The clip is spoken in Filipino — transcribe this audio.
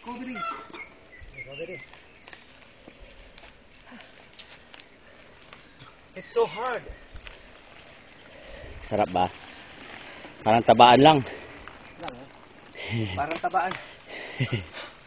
recovery. Recovery. It's so hard. Sarap ba? Parang tabaan lang. Parang tabaan.